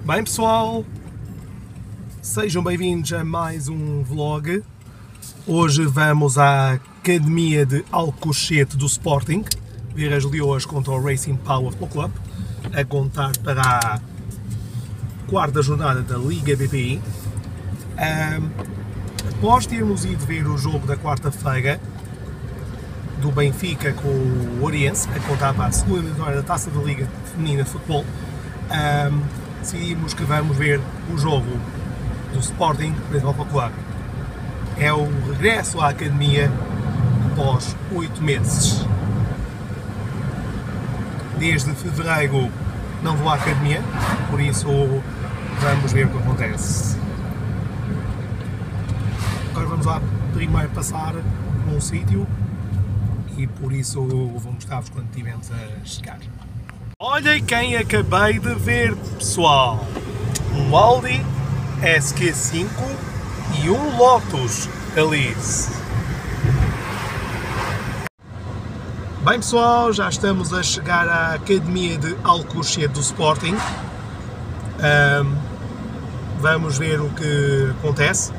Bem pessoal, sejam bem-vindos a mais um vlog. Hoje vamos à Academia de Alcochete do Sporting ver as Leoas contra o Racing Power Football Club, a contar para a quarta jornada da Liga BPI. Após termos ido ver o jogo da quarta-feira do Benfica com o Oriense, a contar para a segunda vitória da Taça da Liga Feminina de Futebol, decidimos que vamos ver o jogo do Sporting Baseball Club. É o regresso à academia após 8 meses. Desde fevereiro não vou à academia, por isso vamos ver o que acontece. Agora vamos lá primeiro passar num sítio e por isso vou mostrar-vos quando estivermos a chegar. Olhem quem acabei de ver, pessoal! Um Audi SQ5 e um Lotus Elise. Bem pessoal, já estamos a chegar à Academia de Alcochete do Sporting. Vamos ver o que acontece.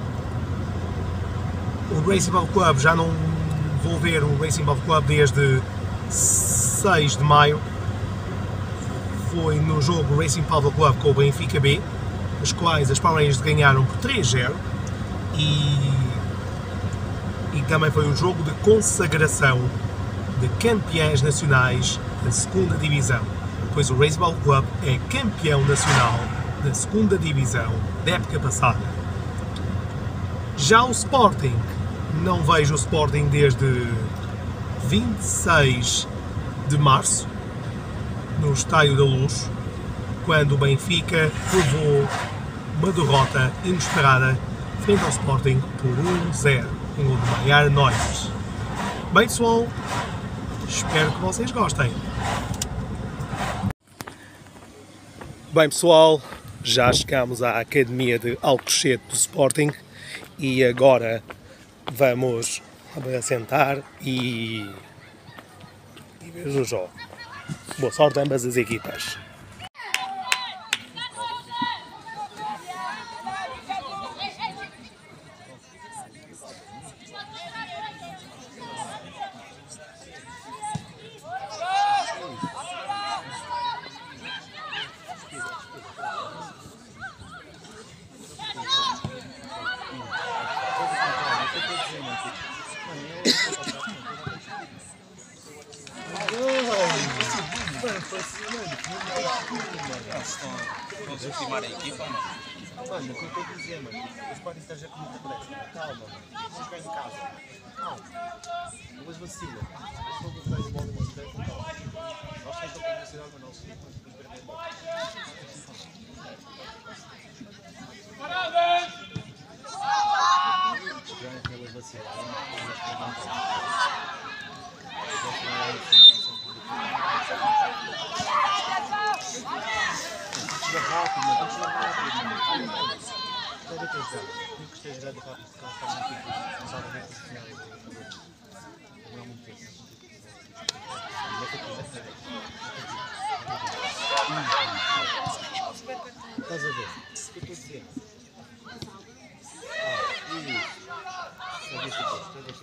O Racing Ball Club, já não vou ver o Racing Ball Club desde 6 de maio. Foi no jogo Racing Power Club com o Benfica B, as quais as Power Rangers ganharam por 3-0 e também foi o jogo de consagração de campeões nacionais da 2ª Divisão, pois o Racing Power Club é campeão nacional da 2ª Divisão da época passada. Já o Sporting, não vejo o Sporting desde 26 de março, no Estádio da Luz, quando o Benfica levou uma derrota inesperada frente ao Sporting por 1-0, com o de Maiar Noites. Bem pessoal, espero que vocês gostem. Bem pessoal, já chegamos à Academia de Alcochete do Sporting e agora vamos assentar e ver o jogo. Boa sorte a ambas as equipas. Vamos ultimar a equipa, mano. Mano, o que eu estou a dizer, mano, os parentes estão já com muita pressa. Calma, vamos ficar em casa. Calma. Mas vacila. Eu sou do Brasil, bola e uma cidade com calma. Nós temos a publicidade, mas não se fica, mas depois perdemos. Parabéns! Já é aquelas vaciladas, rápido, mas tem que ser rápido. Pode atenção, tem que esteja jogando rápido, porque ela está muito difícil. Não sabe ver que o final não é muito tempo. Estás a ver? O que eu estou a dizer? Isso. Deixa eu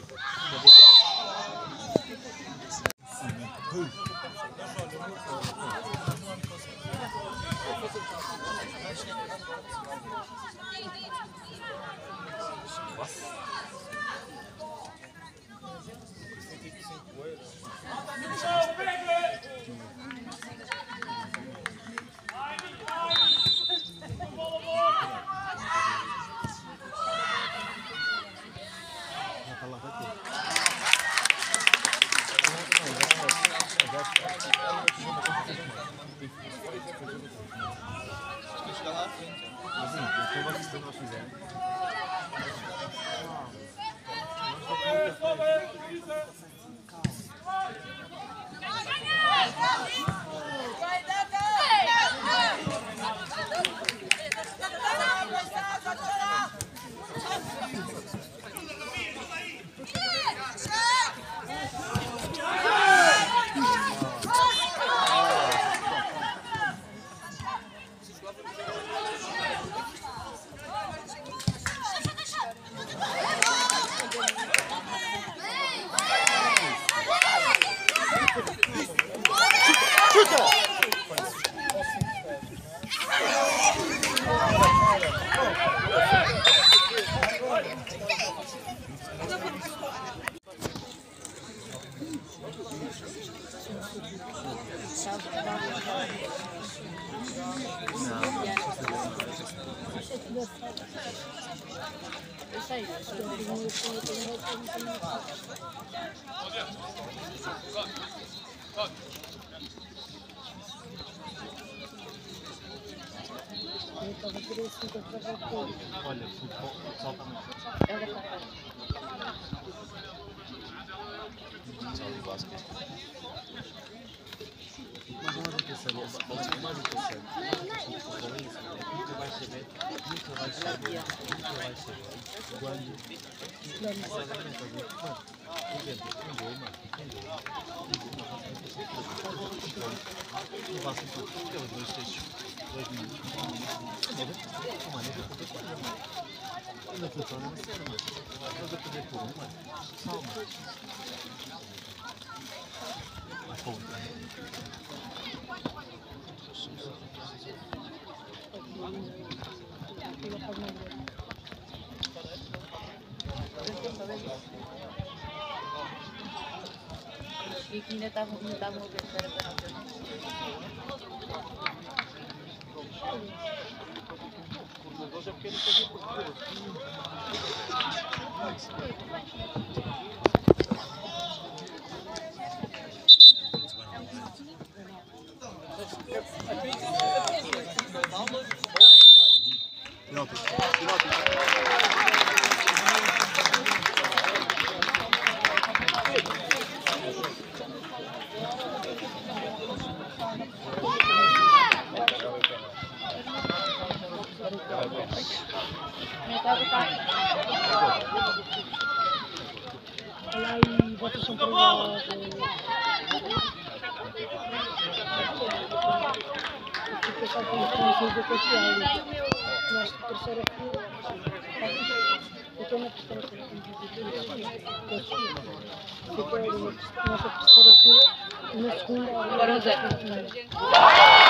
chegar lá à frente. Mas sim, vocês que nós fizemos. engraçado. Eu sei, eu estava a querer assim, que eu estava todo. Olha, futsal está muito Ela está Futsal e basquete. Mas não é do que sei, mais do que sei. Nunca vais saber quando sinceramente por exemplo, um gol, mano, não faço tudo, aqueles 2 minutos, mano, eu vou fazer coisa, mano. Ainda funciona uma cena, mano. Estás a perder por mano. Sal, mano. Mas pô, e que ainda estavam a ver para a hoje é pequeno fazer por tudo. Olha aí, vocês são perigosos. Eu fico só com os educacionais. Nós, terceira fila, eu estou na terceira fila. Fico ali na nossa terceira fila, na segunda, agora o Zé.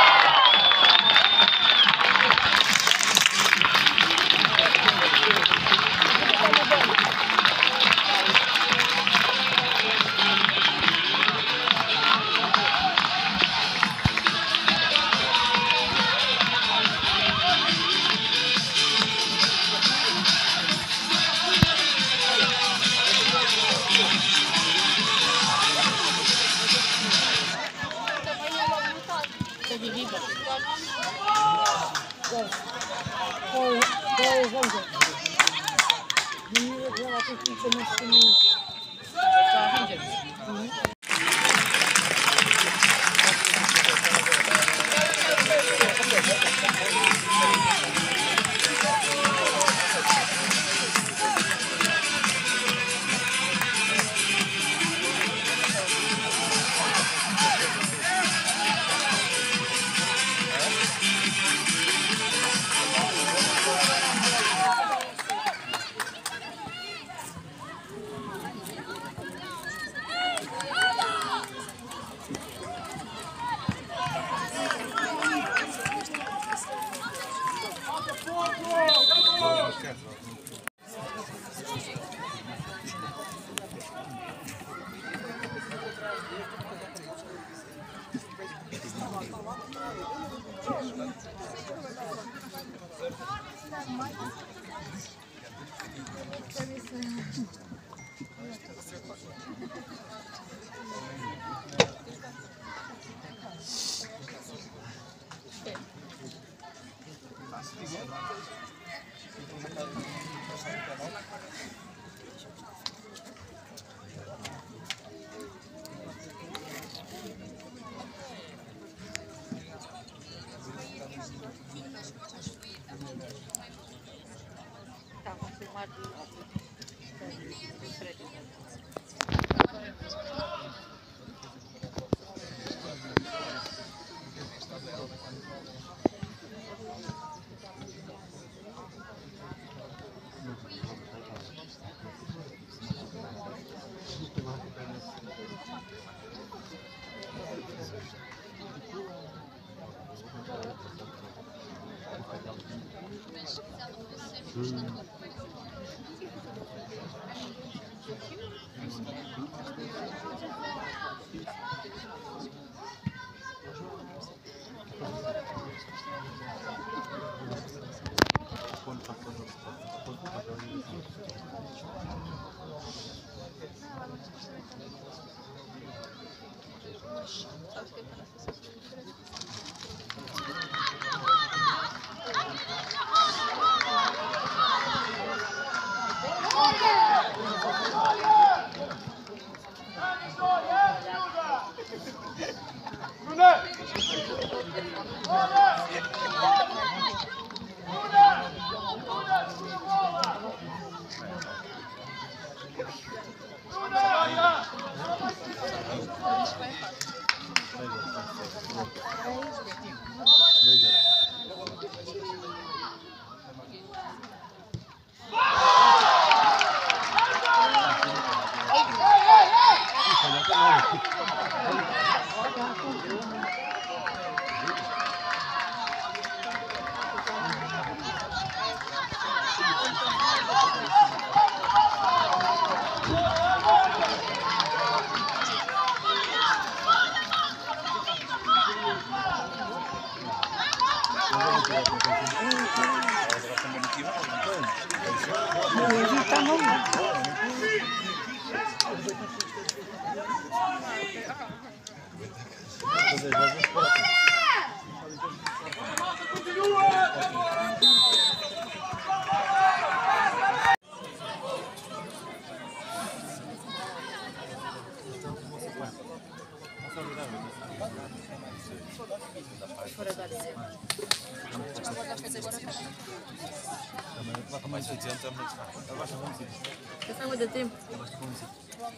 Mais 80, mas abaixa para o município. Já foi muito tempo. Basta para o município.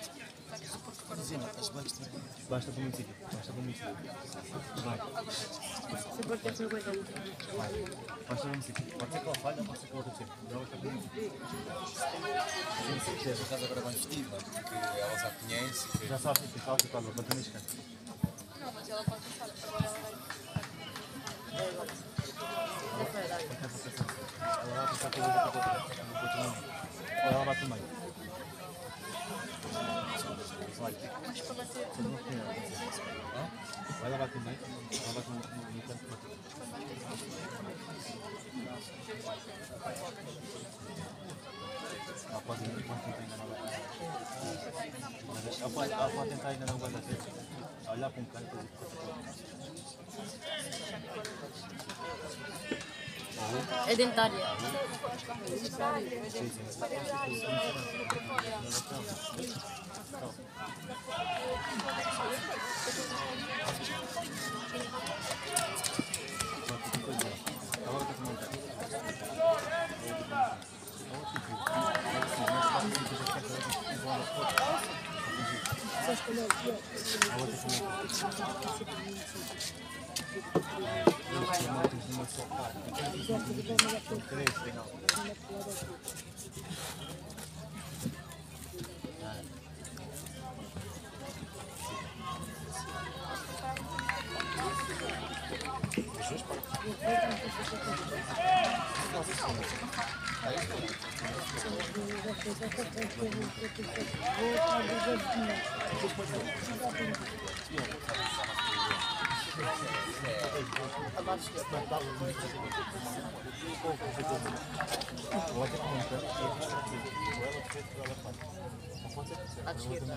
Basta para o município. Basta para o município. Vai. Se pode ter 50. Basta para o município. Pode ser que ela falha, pode ser que ela outra sempre. Já basta para o município. Ela estás agora bem vestida, porque ela já conhece. Já sabe que fala que fala, para ter mais canto. Não, mas ela pode passar. Agora ela vai. Ela vai passar pelo outro lado. Ou ela vai para o meio. Vai. Mas para bater. Vai lá para o meio. Ela vai no canto. Ela pode tentar ainda não vai bater. Olhar para um canto. É dentária. À esquerda.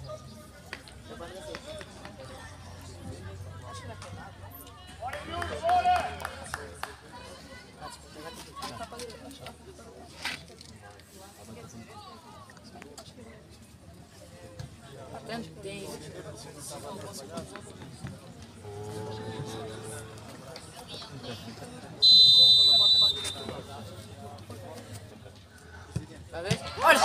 Tanto tem. Tá vendo?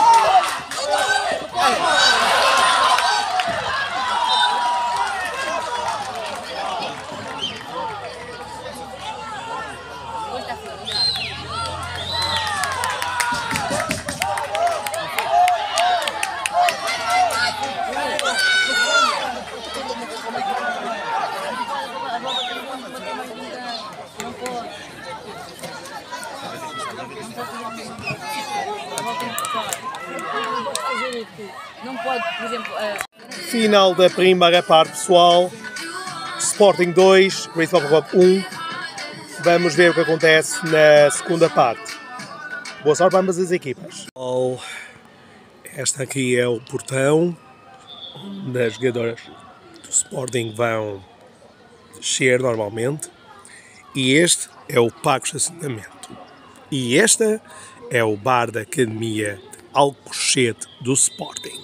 Não pode, por exemplo. Final da primeira parte, pessoal. Sporting 2, Racing Club 1. Vamos ver o que acontece na segunda parte. Boa sorte para ambas as equipas. Esta aqui é o portão onde as jogadoras do Sporting vão descer normalmente. E este é o Parque de Estacionamento. E esta é o bar da Academia de Alcochete do Sporting.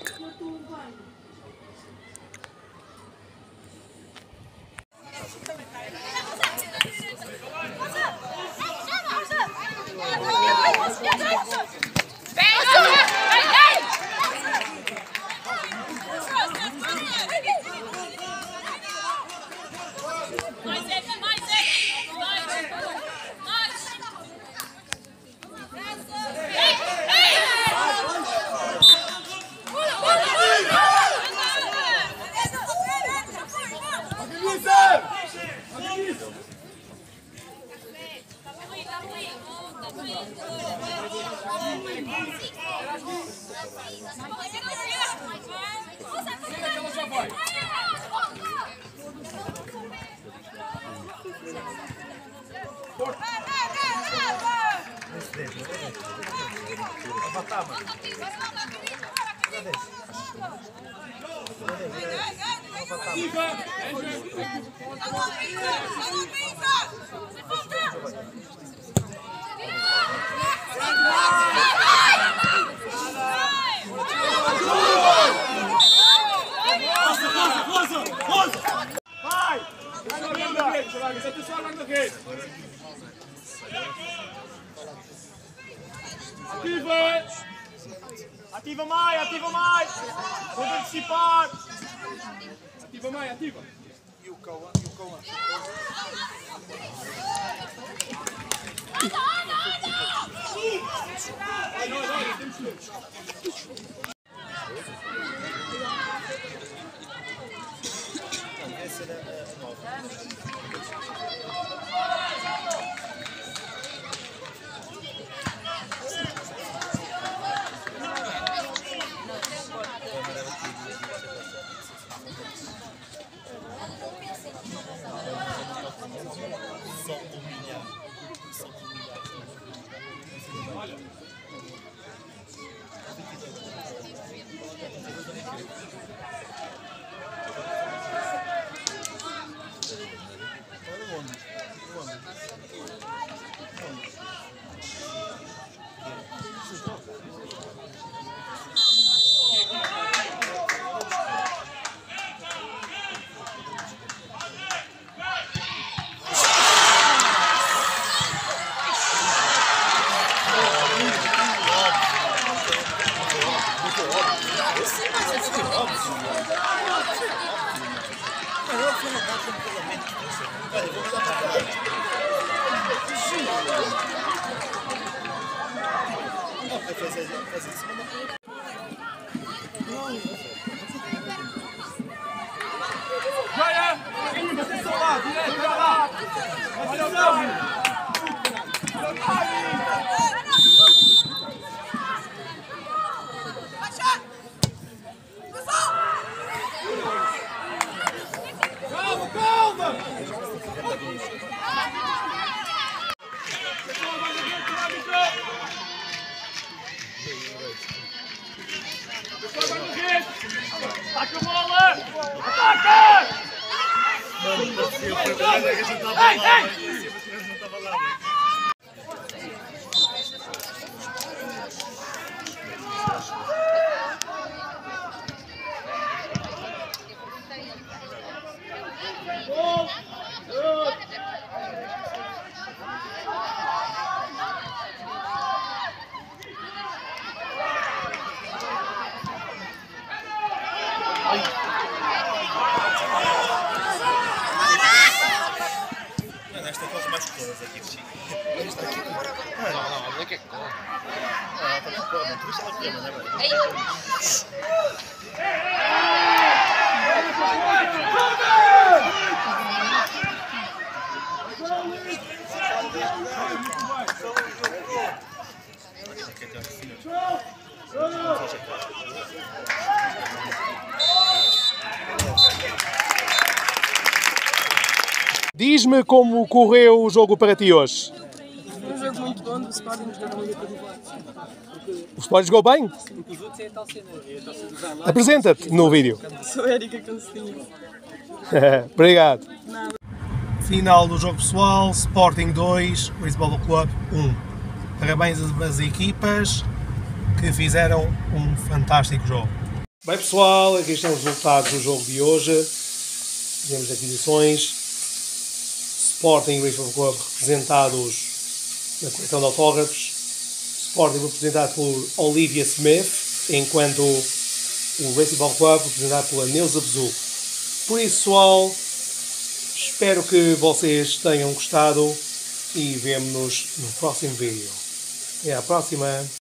Ativa mais, ativa mais! Vamos antecipar! Ativa mais, ativa! E o Cauã? Essa era a nova. Ataca a bola! Ataca! Esta é aquelas mais todas aqui de Chico. Esta aqui. Não, é que é que corre. Ah, está com corre, não. Por isso ela corre, não é verdade? Diz-me como correu o jogo para ti hoje. Um jogo jogo muito bom do Sporting jogar muito bem. O Sporting jogou bem? Porque os outros é a tal cena. É a tal cena dos highlights. Apresenta-te no vídeo. Sou Érica Cancelinho. Obrigado. Final do jogo pessoal, Sporting 2, Baseball Club 1. Parabéns às equipas que fizeram um fantástico jogo. Bem pessoal, aqui estão os resultados do jogo de hoje. Tivemos aquisições. Sporting e Baseball Club representados na coleção de autógrafos. Sporting representado por Olivia Smith, enquanto o Baseball Club representado pela Neuza Bezuco. Por isso pessoal, espero que vocês tenham gostado e vemo-nos no próximo vídeo. Até à próxima!